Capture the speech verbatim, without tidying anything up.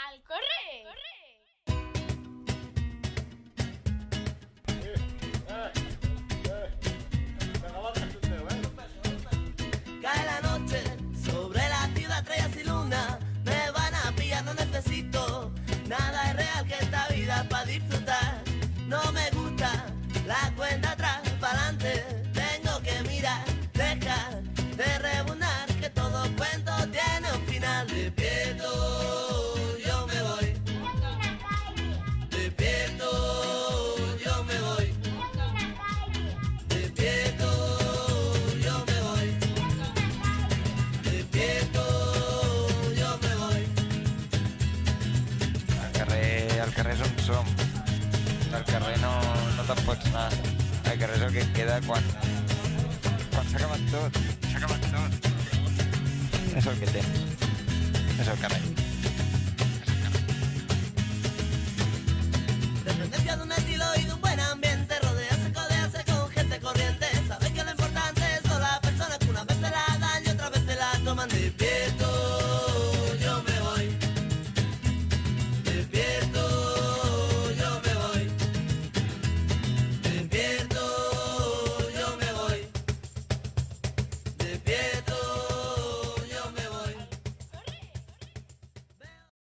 al correr. Cae la noche sobre la ciudad, estrellas y luna. Me van a pillar, no necesito nada es real que esta vida para disfrutar. No me gusta la cuenta atrás, pa'lante tengo que mirar. Deja de rebunar, que todo cuento tiene un final. Despierto, yo me voy. Despierto, yo me voy. Despierto, yo me voy. Despierto, yo me voy. Al carrer, al carrer és on som. Al carrer no, no te'n pots anar. Al carrer és el que queda quan, quan s'ha acabat tot. S'ha acabat tot. És el que té. És el carrer.